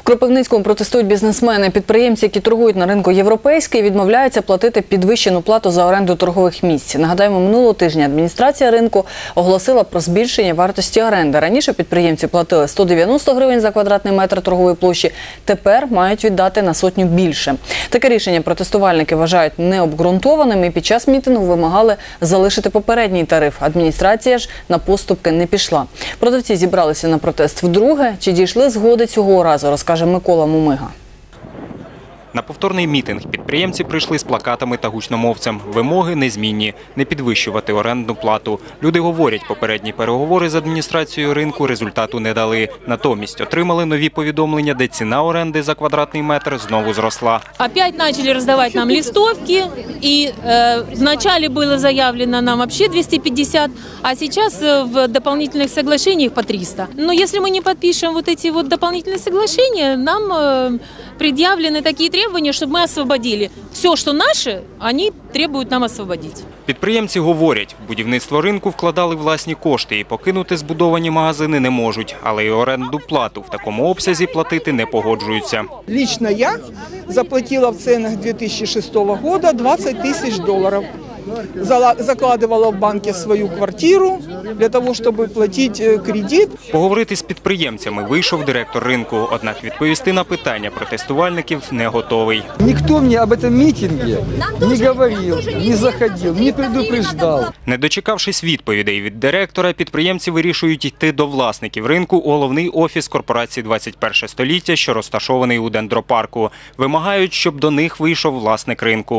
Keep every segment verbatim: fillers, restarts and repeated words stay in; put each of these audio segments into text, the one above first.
Кропивницькому протестують бізнесмени. Підприємці, які торгують на ринку європейський, відмовляються платити підвищену плату за оренду торгових місць. Нагадаємо, минулого тижня адміністрація ринку оголосила про збільшення вартості оренди. Раніше підприємці платили сто дев'яносто гривень за квадратний метр торгової площі, тепер мають віддати на сотню більше. Таке рішення протестувальники вважають необґрунтованим і під час мітингу вимагали залишити попередній тариф. Адміністрація ж на поступки не пішла. Продавці зібралися на протест вдруге. Чи дійшли згоди цього разу, розкаже Микола Мумига. На повторний мітинг підприємці прийшли з плакатами та гучномовцем. Вимоги незмінні – не підвищувати орендну плату. Люди говорять, попередні переговори з адміністрацією ринку результату не дали. Натомість отримали нові повідомлення, де ціна оренди за квадратний метр знову зросла. Опять почали роздавати нам листовки, і э, вначале було заявлено нам вообще двести пятьдесят, а сейчас в дополнительных соглашениях по триста. Но если мы не подпишем вот эти вот дополнительные соглашения, нам э, предъявлены такие требования, чтобы мы освободили. Все, что наше, они требуют нам освободить. Підприємці говорять, в будівництво ринку вкладали власні кошти і покинути збудовані магазини не можуть, але й орендну плату в такому обсязі платити не погоджуються. Лично я заплатила в ценах две тысячи шестого года двадцать тысяч долларов. Закладывала в банке свою квартиру для того, щоб платити кредит. Поговорити з підприємцями вийшов директор ринку, однак відповісти на питання протестувальників не готовий. Ніхто мені об цьому мітингу не говорив, не заходив, не предупреждав. Не дочекавшись відповідей від директора, підприємці вирішують йти до власників ринку у головний офіс корпорації двадцять перше століття, що розташований у дендропарку. Вимагають, щоб до них вийшов власник ринку.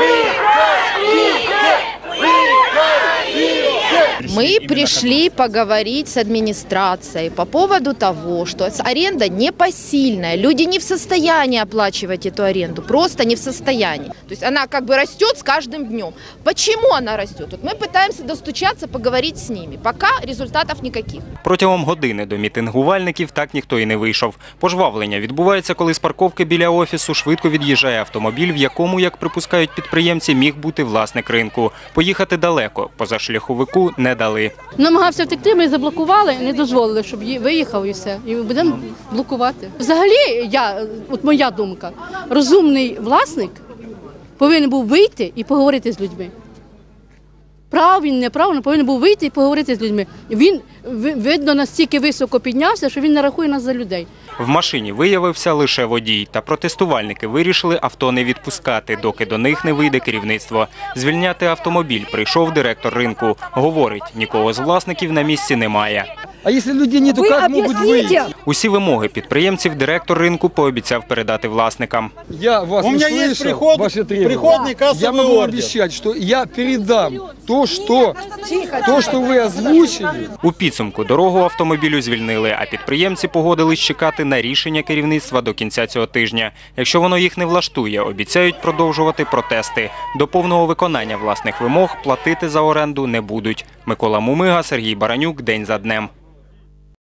Мы пришли поговорить с администрацией по поводу того, что аренда непосильная. Люди не в состоянии оплачивать эту аренду, просто не в состоянии. То есть она как бы растет с каждым днем. Почему она растет? Вот мы пытаемся достучаться, поговорить с ними. Пока результатов никаких. Протягом години до мітингувальників так ніхто і не вийшов. Пожвавлення відбувається, коли з парковки біля офісу швидко від'їжджає автомобіль, в якому, як припускають підприємці, міг бути власник ринку. Поїхати далеко, позашляховику не дали. Намагався втекти, ми заблокували, не дозволили, щоб виїхав і все. І будемо блокувати. Взагалі, я, от моя думка, розумний власник повинен був вийти і поговорити з людьми. Прав він, не прав, він повинен був вийти і поговорити з людьми. Він, видно, настільки високо піднявся, що він не рахує нас за людей. В машині виявився лише водій, та протестувальники вирішили авто не відпускати, доки до них не вийде керівництво. Звільняти автомобіль прийшов директор ринку. Говорить, нікого з власників на місці немає. А якщо людей немає, то як можуть вийти? Усі вимоги підприємців директор ринку пообіцяв передати власникам. Я вас услышал, ваши требования. Я могу обещать, что я передам то, що, то, що ви озвучили. У підсумку дорогу автомобілю звільнили, а підприємці погодились чекати на рішення керівництва до кінця цього тижня. Якщо воно їх не влаштує, обіцяють продовжувати протести. До повного виконання власних вимог платити за оренду не будуть. Микола Мумига, Сергій Баранюк. День за днем.